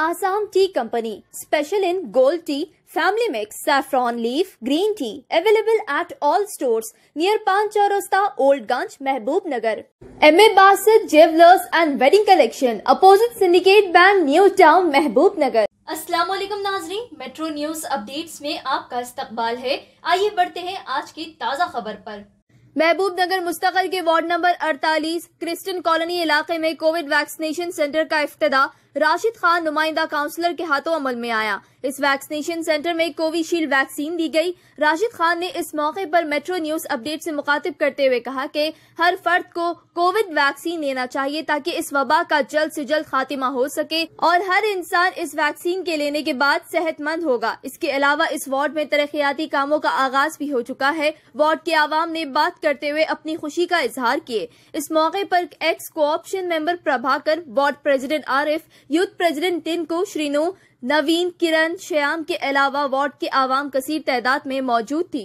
Assam Tea Company, special in gold tea, family mix, saffron leaf, green tea, available at all stores near Pan Chaurasta, Old Ganj, Mehboob Nagar. M.A. Basit Jewelers and Wedding Collection, opposite Syndicate Bank, New Town, Mehboob Nagar. अस्सलाम वालेकुम नाजरीन, metro news updates में आपका इस्तकबाल है। आइए बढ़ते हैं आज की ताज़ा खबर पर। महबूब नगर मुस्तकिल के वार्ड नंबर 48 क्रिस्टन कॉलोनी इलाके में कोविड वैक्सीनेशन सेंटर का इफ्तिदा राशिद खान नुमाइंदा काउंसलर के हाथों अमल में आया। इस वैक्सीनेशन सेंटर में कोविशील्ड वैक्सीन दी गई। राशिद खान ने इस मौके पर मेट्रो न्यूज अपडेट से मुखातिब करते हुए कहा कि हर फर्द को कोविड वैक्सीन लेना चाहिए ताकि इस वबा का जल्द से जल्द खात्मा हो सके और हर इंसान इस वैक्सीन के लेने के बाद सेहतमंद होगा। इसके अलावा इस वार्ड में तरक्याती कामों का आगाज भी हो चुका है। वार्ड के आवाम ने बात करते हुए अपनी खुशी का इजहार किए। इस मौके पर ex co-option member Prabhakar, ward president Arif, youth president Tinku, Srinu, Naveen, Kiran, Shyam के अलावा वार्ड के आवाम कसीर तादाद में मौजूद थी।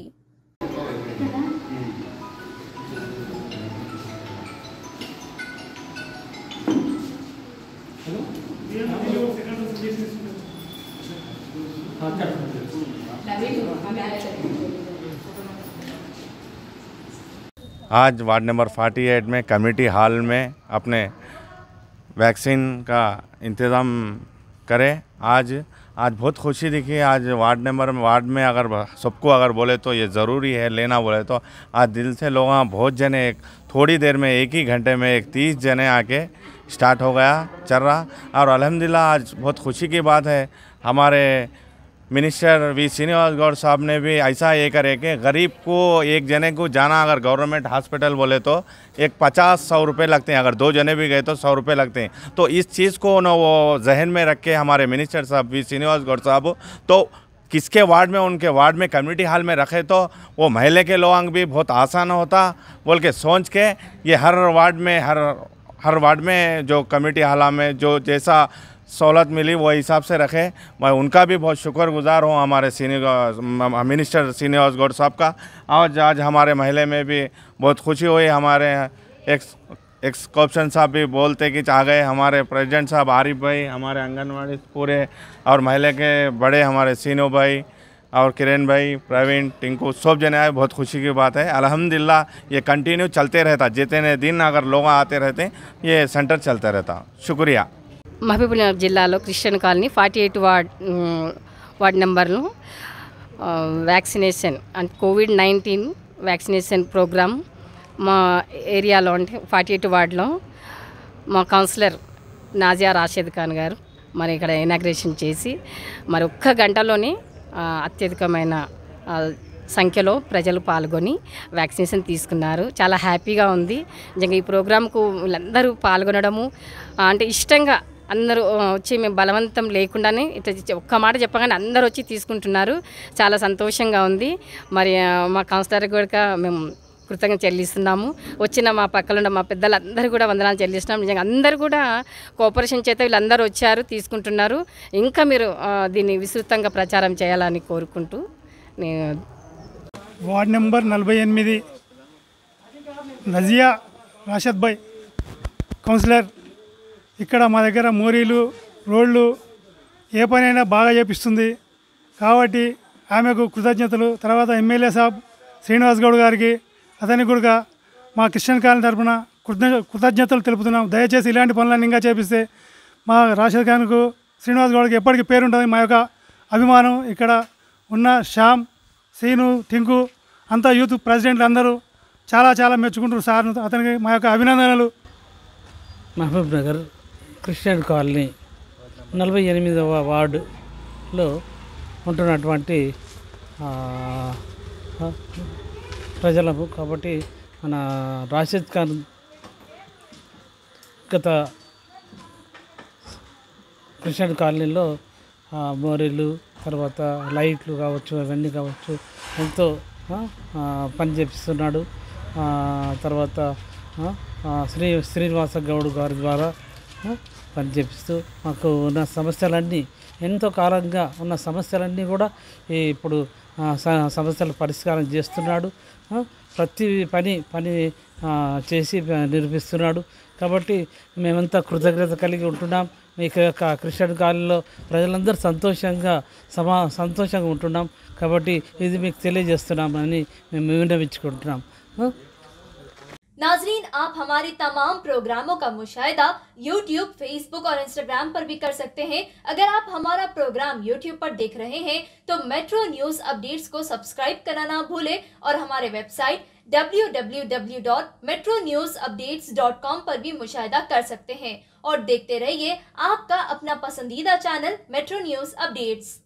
आज वार्ड नंबर 48 में कम्युनिटी हॉल में अपने वैक्सीन का इंतज़ाम करें। आज बहुत खुशी दिखी। आज वार्ड में अगर सबको अगर बोले तो ये ज़रूरी है लेना बोले तो आज दिल से लोग बहुत जने थोड़ी देर में एक ही घंटे में 30 जने आके स्टार्ट हो गया चल रहा। और अल्हम्दुलिल्लाह आज बहुत खुशी की बात है। हमारे मिनिस्टर वी श्रीनिवास गौड़ साहब ने भी ऐसा ये करे कि गरीब को एक जने को जाना अगर गवर्नमेंट हॉस्पिटल बोले तो एक 50-100 रुपये लगते हैं, अगर 2 जने भी गए तो 100 रुपये लगते हैं। तो इस चीज़ को ना वो जहन में रख के हमारे मिनिस्टर साहब वी श्रीनिवास गौड़ साहब तो किसके वार्ड में उनके वार्ड में कम्युनिटी हॉल में रखे तो वो महल्ले के लोगों भी बहुत आसान होता बोल के सोच के ये हर वार्ड में जो कम्युनिटी हॉल में जो जैसा सहूलत मिली वो हिसाब से रखे। मैं उनका भी बहुत शुक्रगुजार हूँ हमारे मिनिस्टर श्रीनिवास गौड़ साहब का। और आज हमारे महल्ले में भी बहुत खुशी हुई। हमारे एक्स कॉप्शन साहब भी बोलते कि आ गए, हमारे प्रेसिडेंट साहब आरिफ भाई, हमारे आंगनवाड़ी पूरे और महल्ले के बड़े हमारे सीनो भाई और किरण भाई, प्रवीण, टिंकू सब जने आए। बहुत खुशी की बात है। अल्हम्दुलिल्लाह ये कंटिन्यू चलते रहता, जितने दिन अगर लोग आते रहते ये सेंटर चलता रहता। शुक्रिया। మహబూబ్నగర్ జిల్లాలో క్రిస్టియన్ కాలనీ 48 వార్డ్ నెంబర్లో వ్యాక్సినేషన్ అండ్ కోవిడ్-19 వ్యాక్సినేషన్ ప్రోగ్రామ్ మా ఏరియాలో అంటే 48 వార్డులో మా కౌన్సిలర్ నాజియా రాషిద్ ఖాన్ గారు మరి ఇక్కడ ఇనాగ్రేషన్ చేసి మరి ఒక్క గంటలోనే అత్యధికమైన సంఖ్యలో ప్రజలు పాల్గొని వ్యాక్సినేషన్ తీసుకున్నారు. చాలా హ్యాపీగా ఉంది. నిజంగా ఈ ప్రోగ్రాంకు వీళ్ళందరూ పాల్గొనడము అంటే ఇష్టంగా అందరూ వచ్చి మేము బలవంతం లేకుండానే ఇట్లా ఒక్క మాట చెప్పగానే అందరూ వచ్చి తీసుకుంటున్నారు. చాలా సంతోషంగా ఉంది. మరి మా కౌన్సిలర్ కూడా మేము కృతజ్ఞత చెల్లిస్తున్నాము. వచ్చిన మా పక్కన మా పెద్దలందరూ కూడా వందనాలు చెల్లిస్తున్నాం. నిజంగా అందరూ కూడా కోఆపరేషన్ చేత వీళ్ళందరూ వచ్చారు, తీసుకుంటున్నారు. ఇంకా మీరు దీన్ని విస్తృతంగా ప్రచారం చేయాలని కోరుకుంటూ నేను వార్డ్ నెంబర్ 48 నజియా రాషద్ భాయ్ కౌన్సిలర్. ఇక్కడ మా దగ్గర మోరీలు, రోడ్లు ఏ పనైనా బాగా చేపిస్తుంది కాబట్టి ఆమెకు కృతజ్ఞతలు. తర్వాత ఎమ్మెల్యే సాబ్ శ్రీనివాస్ గౌడ్ గారికి అతనికి కూడా మా క్రిస్టియన్ కాలనీ తరఫున కృతజ్ఞతలు తెలుపుతున్నాం. దయచేసి ఇలాంటి పనులను ఇంకా చేపిస్తే మా రాషద్ ఖాన్కు, శ్రీనివాస్ గౌడ్కి ఎప్పటికీ పేరుంటుంది. మా యొక్క అభిమానం ఇక్కడ ఉన్న శ్యామ్, సీను, టింకు అంతా యూత్ ప్రెసిడెంట్లు అందరూ చాలా మెచ్చుకుంటారు సార్. అతనికి మా యొక్క అభినందనలు. మహబూబ్ నగర్ క్రిస్టియన్ కాలనీ 48వ వార్డులో ఉంటున్నటువంటి ప్రజలకు కాబట్టి మన రాషిద్ ఖాన్ గత క్రిస్టియన్ కాలనీలో మోరీలు, తర్వాత లైట్లు కావచ్చు, అవన్నీ కావచ్చు ఎంతో పని చేపిస్తున్నాడు. తర్వాత శ్రీనివాస గౌడ్ గారి ద్వారా పని చేపిస్తూ మాకు ఉన్న సమస్యలన్నీ ఎంతో కాలంగా ఉన్న సమస్యలన్నీ కూడా ఇప్పుడు సమస్యల పరిష్కారం చేస్తున్నాడు. ప్రతి పని చేసి నిరూపిస్తున్నాడు. కాబట్టి మేమంతా కృతజ్ఞత కలిగి ఉంటున్నాం. మీ యొక్క క్రిస్టియన్ కాలనీలో ప్రజలందరూ సంతోషంగా ఉంటున్నాం. కాబట్టి ఇది మీకు తెలియజేస్తున్నామని మేము విన్నవించుకుంటున్నాం. नाजरीन, आप हमारे तमाम प्रोग्रामों का मुशाहिदा YouTube, Facebook और Instagram पर भी कर सकते हैं। अगर आप हमारा प्रोग्राम YouTube पर देख रहे हैं तो मेट्रो न्यूज अपडेट्स को सब्सक्राइब करना ना भूलें और हमारे वेबसाइट www.metronewsupdates.com पर भी मुशाहिदा कर सकते हैं। और देखते रहिए आपका अपना पसंदीदा चैनल मेट्रो न्यूज अपडेट्स।